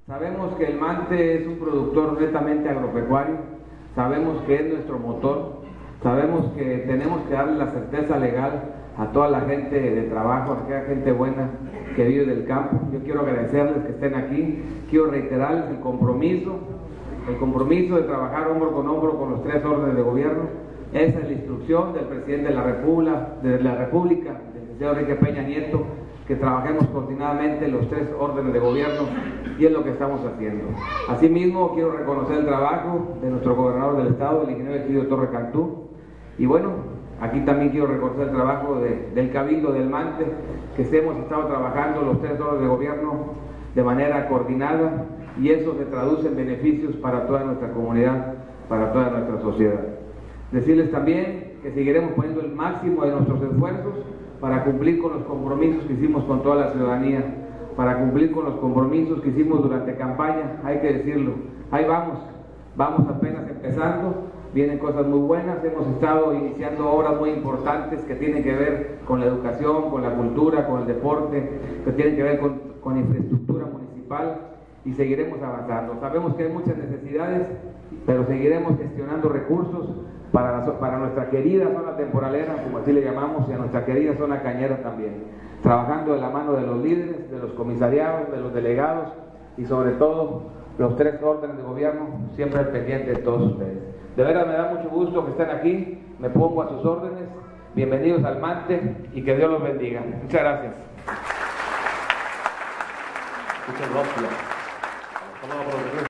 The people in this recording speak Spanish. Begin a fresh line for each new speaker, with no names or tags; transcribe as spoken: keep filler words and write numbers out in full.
Sabemos que el Mante es un productor netamente agropecuario, sabemos que es nuestro motor, sabemos que tenemos que darle la certeza legal a toda la gente de trabajo, a aquella gente buena que vive del campo. Yo quiero agradecerles que estén aquí, quiero reiterarles el compromiso, el compromiso de trabajar hombro con hombro con los tres órdenes de gobierno. Esa es la instrucción del presidente de la República, de la República, del licenciado Enrique Peña Nieto, que trabajemos coordinadamente los tres órdenes de gobierno, y es lo que estamos haciendo. Asimismo, quiero reconocer el trabajo de nuestro gobernador del estado, el ingeniero Egidio Torre Cantú, y bueno, aquí también quiero reconocer el trabajo de, del Cabildo del Mante, que hemos estado trabajando los tres órdenes de gobierno de manera coordinada, y eso se traduce en beneficios para toda nuestra comunidad, para toda nuestra sociedad. Decirles también que seguiremos poniendo el máximo de nuestros esfuerzos para cumplir con los compromisos que hicimos con toda la ciudadanía, para cumplir con los compromisos que hicimos durante campaña. Hay que decirlo, ahí vamos, vamos apenas empezando, vienen cosas muy buenas, hemos estado iniciando obras muy importantes que tienen que ver con la educación, con la cultura, con el deporte, que tienen que ver con, con infraestructura municipal, y seguiremos avanzando. Sabemos que hay muchas necesidades, pero seguiremos gestionando recursos para, la, para nuestra querida zona temporalera, como así le llamamos, y a nuestra querida zona cañera también, trabajando de la mano de los líderes, de los comisariados, de los delegados, y sobre todo los tres órdenes de gobierno, siempre al pendiente de todos ustedes. De veras me da mucho gusto que estén aquí, me pongo a sus órdenes, bienvenidos al Mante, y que Dios los bendiga. Muchas gracias.
Muchas gracias.